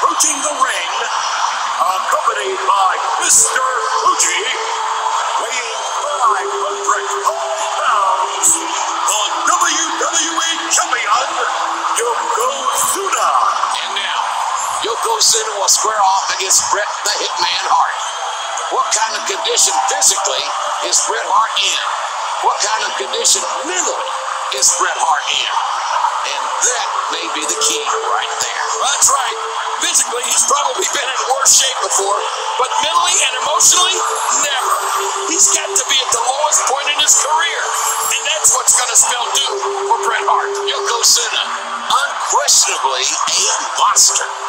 approaching the ring, accompanied by Mr. Fuji, weighing 500 pounds, the WWE Champion, Yokozuna. And now, Yokozuna will square off against Bret the Hitman Hart. What kind of condition physically is Bret Hart in? What kind of condition mentally is Bret Hart in? And that may be the key right there. That's right. Physically, he's probably been in worse shape before, but mentally and emotionally, never. He's got to be at the lowest point in his career, and that's what's going to spell doom for Bret Hart. Yokozuna, unquestionably a monster.